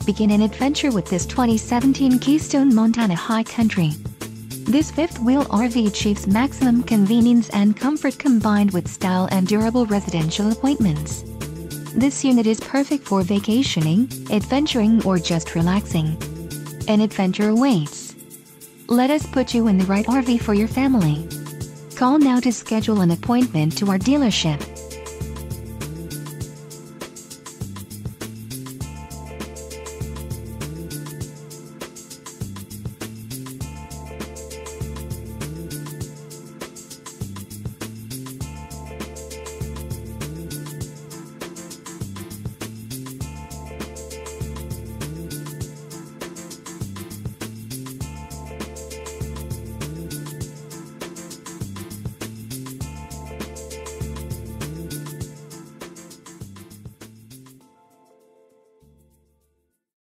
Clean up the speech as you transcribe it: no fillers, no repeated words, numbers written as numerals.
Begin an adventure with this 2017 Keystone Montana High Country. This fifth-wheel RV achieves maximum convenience and comfort combined with style and durable residential appointments. This unit is perfect for vacationing, adventuring, or just relaxing. An adventure awaits. Let us put you in the right RV for your family. Call now to schedule an appointment to our dealership.